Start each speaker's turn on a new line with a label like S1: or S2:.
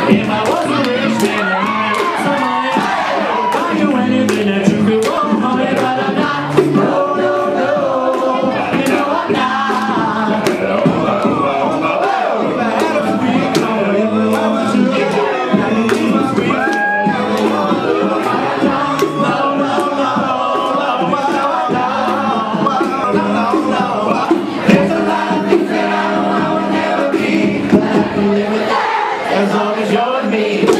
S1: If I was a rich man and I had some money, I would buy you anything that you could want from me, but I'm not. No, no, no, you know I'm not. If I had a free car, I would do it. I would leave my free car. There's a lot of things that I know I would never be, but I can live with that as long as you're with me.